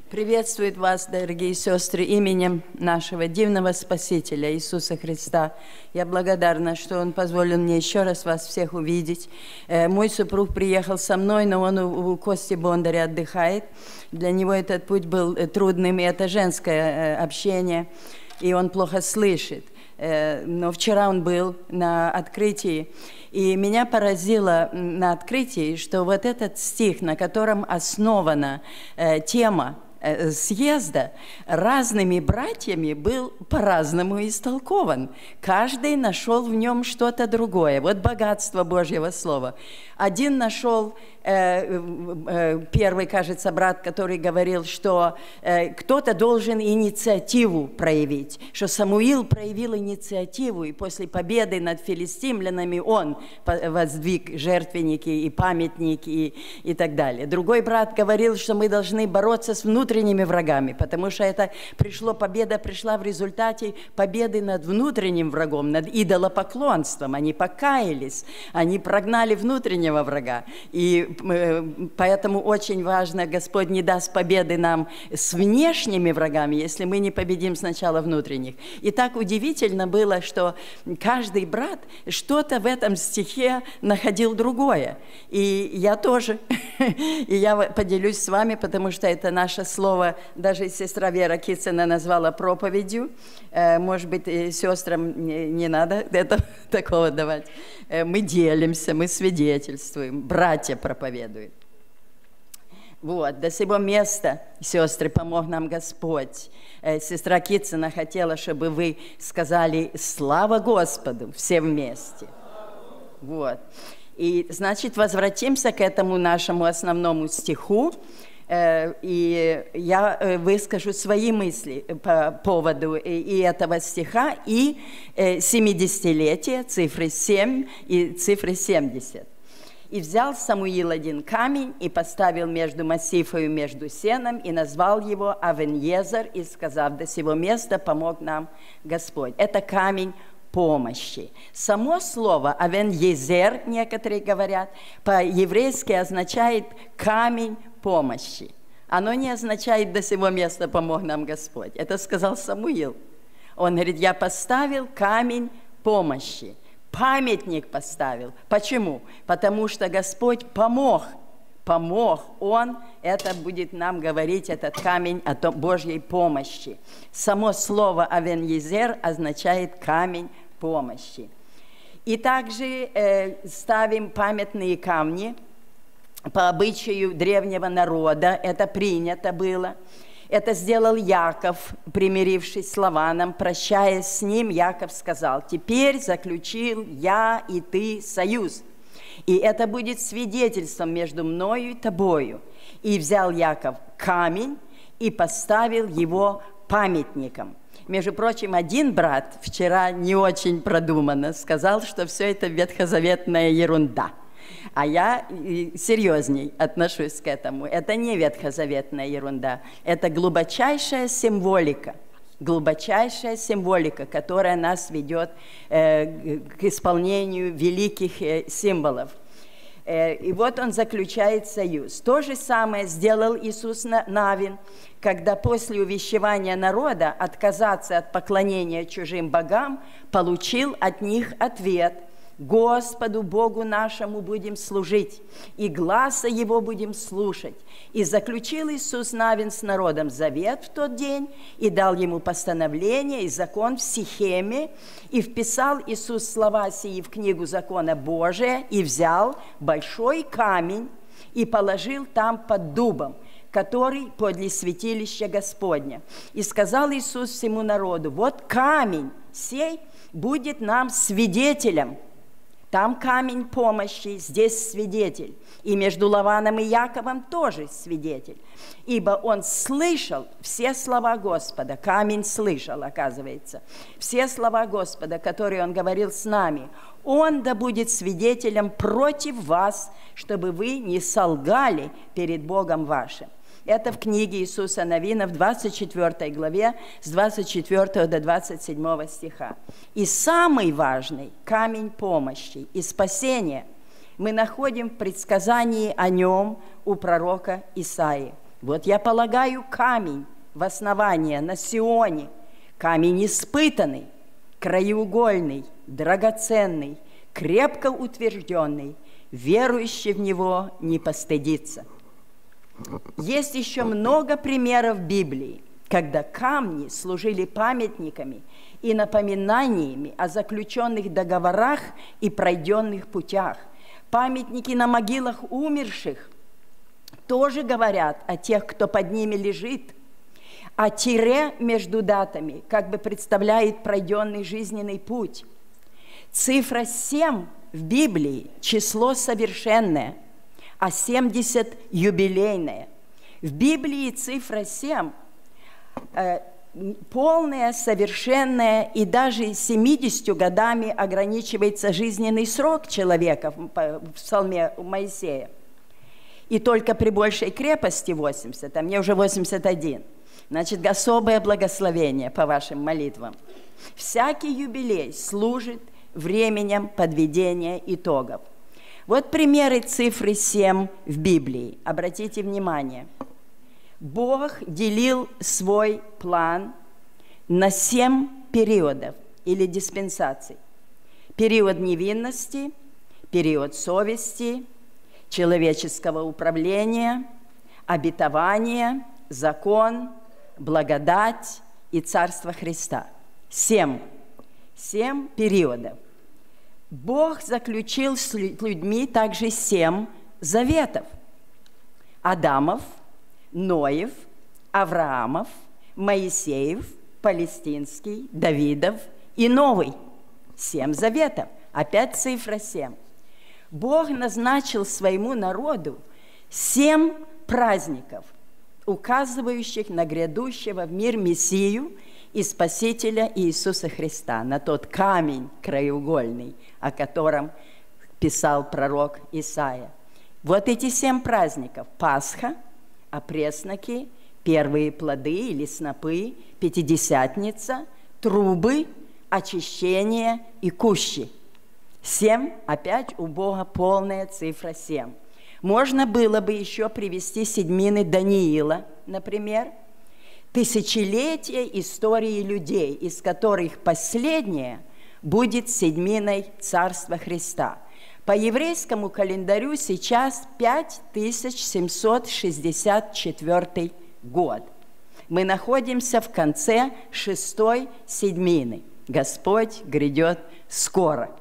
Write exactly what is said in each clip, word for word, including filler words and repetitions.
Приветствует вас, дорогие сестры, именем нашего дивного Спасителя Иисуса Христа. Я благодарна, что Он позволил мне еще раз вас всех увидеть. Мой супруг приехал со мной, но он у Кости Бондаря отдыхает. Для него этот путь был трудным, и это женское общение, и он плохо слышит. Но вчера он был на открытии, и меня поразило на открытии, что вот этот стих, на котором основана тема съезда, разными братьями был по-разному истолкован. Каждый нашел в нем что-то другое. Вот богатство Божьего Слова. Один нашел, э, э, первый, кажется, брат, который говорил, что э, кто-то должен инициативу проявить, что Самуил проявил инициативу, и после победы над филистимлянами он воздвиг жертвенники и памятники и, и так далее. Другой брат говорил, что мы должны бороться с внутренними врагами, потому что это пришло, победа пришла в результате победы над внутренним врагом, над идолопоклонством. Они покаялись, они прогнали внутреннего врага. И э, поэтому очень важно, Господь не даст победы нам с внешними врагами, если мы не победим сначала внутренних. И так удивительно было, что каждый брат что-то в этом стихе находил другое. И я тоже. И я поделюсь с вами, потому что это наше слово, даже сестра Вера Кицина назвала проповедью. Может быть, сестрам не надо это, такого давать. Мы делимся, мы свидетельствуем, братья проповедуют. Вот, до сего места, сестры, помог нам Господь. Сестра Кицина хотела, чтобы вы сказали «Слава Господу» все вместе. Вот. И, значит, возвратимся к этому нашему основному стиху. И я выскажу свои мысли по поводу и этого стиха, и семидесятилетия, цифры семь и цифры семьдесят. «И взял Самуил один камень, и поставил между Массифою, между сеном, и назвал его Авен-Езер, и, сказав, до сего места помог нам Господь». Это камень помощи. Само слово Авен-Езер, некоторые говорят, по-еврейски означает камень помощи. Оно не означает «до сего места помог нам Господь». Это сказал Самуил. Он говорит, я поставил камень помощи. Памятник поставил. Почему? Потому что Господь помог. Помог Он. Это будет нам говорить, этот камень о том, Божьей помощи. Само слово Авен-Езер означает камень помощи. И также э, ставим памятные камни по обычаю древнего народа. Это принято было. Это сделал Яков, примирившись с Лаваном, прощаясь с ним, Яков сказал, «Теперь заключил я и ты союз, и это будет свидетельством между мною и тобою». И взял Яков камень и поставил его памятником. Между прочим, один брат вчера не очень продуманно сказал, что все это ветхозаветная ерунда. А я серьезней отношусь к этому. Это не ветхозаветная ерунда. Это глубочайшая символика. Глубочайшая символика, которая нас ведет э, к исполнению великих э, символов. Э, и вот он заключает союз. То же самое сделал Иисус Навин, когда после увещевания народа отказаться от поклонения чужим богам, получил от них ответ: «Господу Богу нашему будем служить, и гласа Его будем слушать». И заключил Иисус Навин с народом завет в тот день, и дал ему постановление и закон в Сихеме, и вписал Иисус слова сии в книгу закона Божия, и взял большой камень, и положил там под дубом, который подле святилища Господня. И сказал Иисус всему народу: «Вот камень сей будет нам свидетелем». Там камень помощи, здесь свидетель. И между Лаваном и Яковом тоже свидетель. Ибо он слышал все слова Господа. Камень слышал, оказывается. Все слова Господа, которые он говорил с нами. Он да будет свидетелем против вас, чтобы вы не солгали перед Богом вашим. Это в книге Иисуса Навина в двадцать четвёртой главе с двадцать четвёртого до двадцать седьмого стиха. И самый важный камень помощи и спасения мы находим в предсказании о нем у пророка Исаии. Вот я полагаю камень в основание на Сионе, камень испытанный, краеугольный, драгоценный, крепко утвержденный, верующий в него не постыдится. Есть еще много примеров в Библии, когда камни служили памятниками и напоминаниями о заключенных договорах и пройденных путях. Памятники на могилах умерших тоже говорят о тех, кто под ними лежит, а тире между датами как бы представляет пройденный жизненный путь. Цифра семь в Библии – число совершенное, а семьдесят – юбилейное. В Библии цифра семь э, – полная, совершенная, и даже семьюдесятью годами ограничивается жизненный срок человека в псалме Моисея. И только при большей крепости восемьдесят, а мне уже восемьдесят один. Значит, особое благословение по вашим молитвам. Всякий юбилей служит временем подведения итогов. Вот примеры цифры семь в Библии. Обратите внимание. Бог делил свой план на семь периодов или диспенсаций. Период невинности, период совести, человеческого управления, обетования, закон, благодать и Царство Христа. Семь. Семь периодов. Бог заключил с людьми также семь заветов. Адамов, Ноев, Авраамов, Моисеев, Палестинский, Давидов и Новый. Семь заветов. Опять цифра семь. Бог назначил своему народу семь праздников, указывающих на грядущего в мир Мессию и Спасителя Иисуса Христа, на тот камень краеугольный, о котором писал пророк Исаия. Вот эти семь праздников: Пасха, опресноки, первые плоды или снопы, Пятидесятница, трубы, очищение и кущи. Семь, опять у Бога полная цифра семь. Можно было бы еще привести седьмины Даниила, например, тысячелетия истории людей, из которых последняя будет седьминой Царства Христа. По еврейскому календарю сейчас пять тысяч семьсот шестьдесят четвёртый год. Мы находимся в конце шестой седьмины. Господь грядет скоро.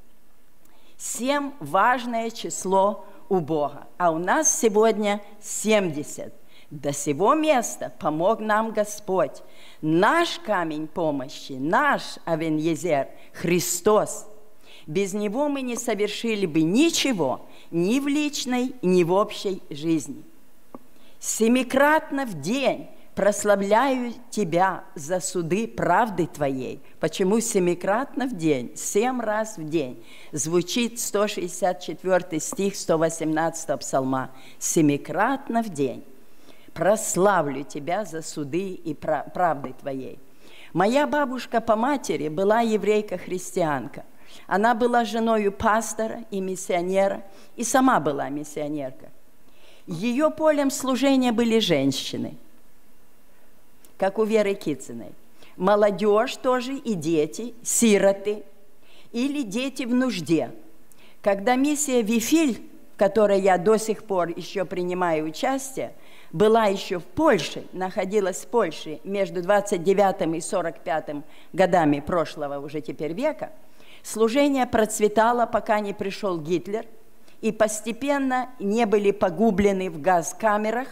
Семь – важное число у Бога, а у нас сегодня семьдесят. До сего места помог нам Господь. Наш камень помощи, наш Авен-Езер, Христос. Без Него мы не совершили бы ничего ни в личной, ни в общей жизни. Семикратно в день прославляю Тебя за суды правды Твоей. Почему семикратно в день? Семь раз в день. Звучит сто шестьдесят четвёртый стих сто восемнадцатого псалма. Семикратно в день прославлю Тебя за суды и правды Твоей. Моя бабушка по матери была еврейка-христианка. Она была женою пастора и миссионера, и сама была миссионерка. Ее полем служения были женщины, как у Веры Кицыной. Молодежь тоже и дети, сироты или дети в нужде. Когда миссия Вифиль, в которой я до сих пор еще принимаю участие, была еще в Польше, находилась в Польше между двадцать девятым и сорок пятым годами прошлого уже теперь века, служение процветало, пока не пришел Гитлер, и постепенно не были погублены в газкамерах,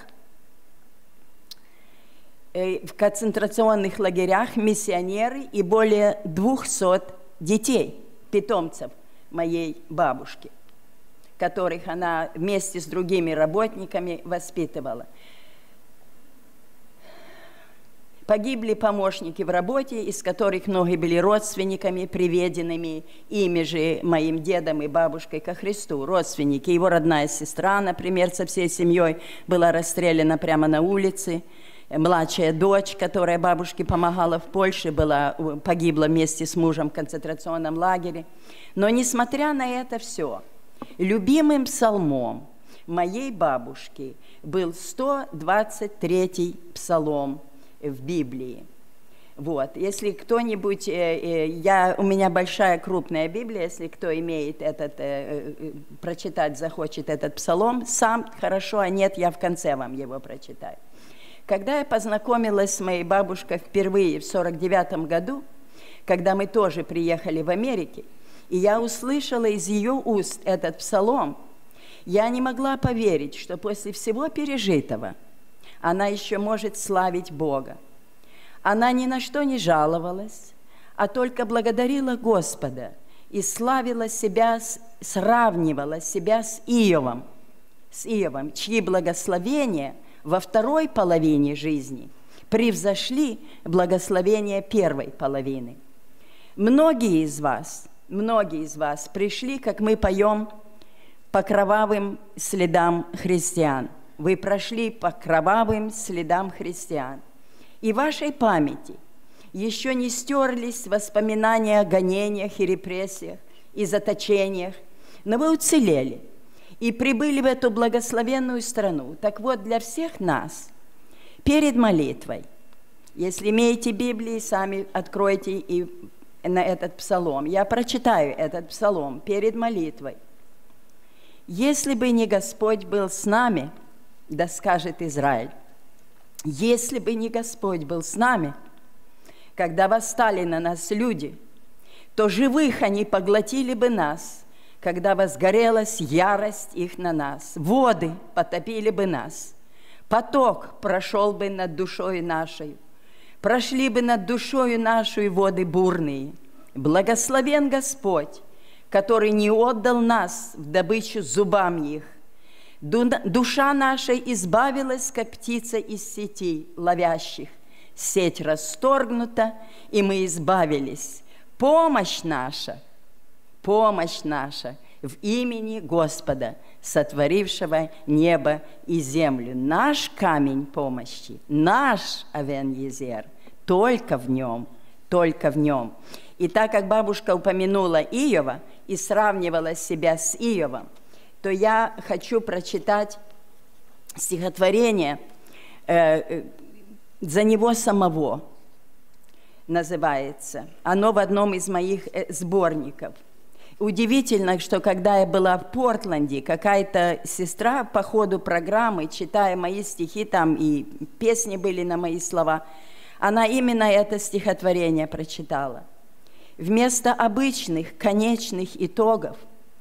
в концентрационных лагерях миссионеры и более двухсот детей, питомцев моей бабушки, которых она вместе с другими работниками воспитывала. Погибли помощники в работе, из которых многие были родственниками, приведенными ими же моим дедом и бабушкой ко Христу. Родственники. Его родная сестра, например, со всей семьей была расстреляна прямо на улице. Младшая дочь, которая бабушке помогала в Польше, была, погибла вместе с мужем в концентрационном лагере. Но несмотря на это все, любимым псалмом, моей бабушки был сто двадцать третий псалом в Библии. Вот, если кто-нибудь, я, у меня большая крупная Библия, если кто имеет этот, прочитать захочет этот псалом, сам хорошо, а нет, я в конце вам его прочитаю. Когда я познакомилась с моей бабушкой впервые в сорок девятом году, когда мы тоже приехали в Америку, и я услышала из ее уст этот псалом, я не могла поверить, что после всего пережитого она еще может славить Бога. Она ни на что не жаловалась, а только благодарила Господа и славила себя, сравнивала себя с Иовом, с Иовом, чьи благословения во второй половине жизни превзошли благословения первой половины. Многие из вас, многие из вас пришли, как мы поем, по кровавым следам христиан. Вы прошли по кровавым следам христиан. И в вашей памяти еще не стерлись воспоминания о гонениях и репрессиях, и заточениях, но вы уцелели и прибыли в эту благословенную страну. Так вот, для всех нас перед молитвой, если имеете Библии, сами откройте и на этот псалом. Я прочитаю этот псалом перед молитвой. «Если бы не Господь был с нами, да скажет Израиль, если бы не Господь был с нами, когда восстали на нас люди, то живых они поглотили бы нас, когда возгорелась ярость их на нас. Воды потопили бы нас, поток прошел бы над душою нашей, прошли бы над душою нашу воды бурные. Благословен Господь, который не отдал нас в добычу зубам их. Душа наша избавилась, как птица из сети ловящих. Сеть расторгнута, и мы избавились. Помощь наша, помощь наша в имени Господа, сотворившего небо и землю. Наш камень помощи, наш Авен-Езер, только в нем, только в нем. И так как бабушка упомянула Иова и сравнивала себя с Иовом, то я хочу прочитать стихотворение э, «За него самого» называется. Оно в одном из моих сборников. Удивительно, что когда я была в Портленде, какая-то сестра по ходу программы, читая мои стихи, там и песни были на мои слова, она именно это стихотворение прочитала. Вместо обычных конечных итогов,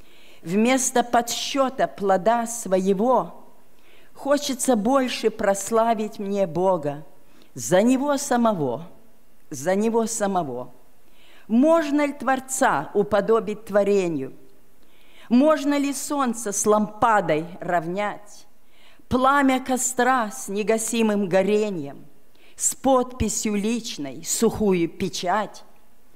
вместо подсчета плода своего, хочется больше прославить мне Бога за Него самого, за Него самого. Можно ли Творца уподобить творению? Можно ли солнце с лампадой равнять? Пламя костра с негасимым горением, с подписью личной, сухую печать?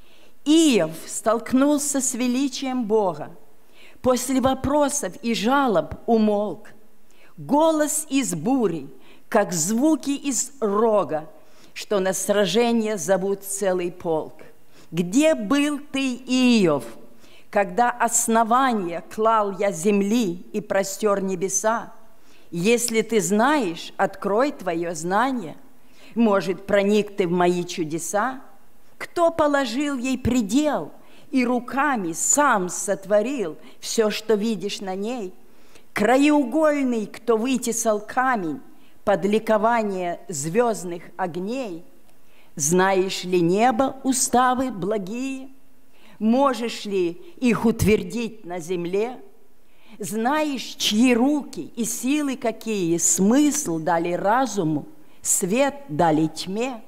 Иов столкнулся с величием Бога. После вопросов и жалоб умолк. Голос из бури, как звуки из рога, что на сражение зовут целый полк. Где был ты, Иов, когда основание клал я земли и простер небеса? Если ты знаешь, открой твое знание. Может, проник ты в мои чудеса? Кто положил ей предел и руками сам сотворил все, что видишь на ней? Краеугольный, кто вытесал камень под ликование звездных огней? Знаешь ли небо уставы благие? Можешь ли их утвердить на земле? Знаешь, чьи руки и силы какие смысл дали разуму, свет дали тьме?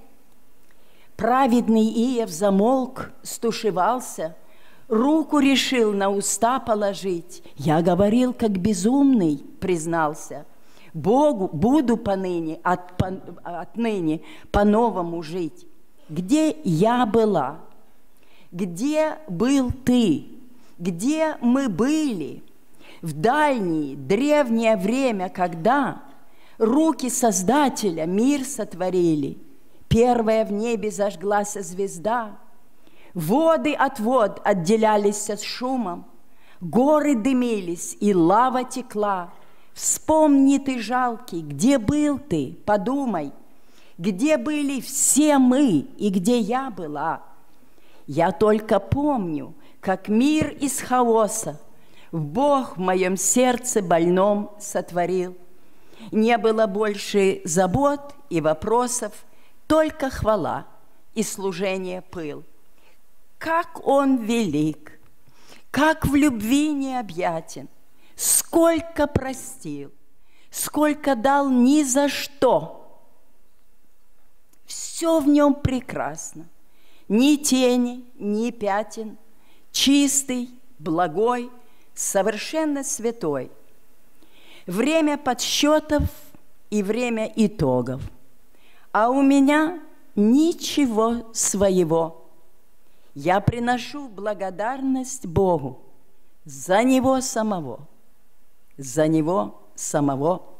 Праведный Иов замолк, стушевался, руку решил на уста положить. Я говорил, как безумный, признался. Богу буду поныне, от, по, отныне по-новому жить. Где я была? Где был ты? Где мы были? В дальнее, древнее время, когда руки Создателя мир сотворили, первая в небе зажглась звезда, воды от вод отделялись с шумом, горы дымились, и лава текла, Вспомни ты, жалкий, где был ты, подумай, где были все мы и где я была. Я только помню, как мир из хаоса Бог в моем сердце больном сотворил. Не было больше забот и вопросов, только хвала и служение пыл. Как Он велик, как в любви необъятен, сколько простил, сколько дал ни за что. Все в Нем прекрасно, ни тени, ни пятен, чистый, благой, совершенно святой. Время подсчетов и время итогов, а у меня ничего своего. Я приношу благодарность Богу за Него самого, за Него самого.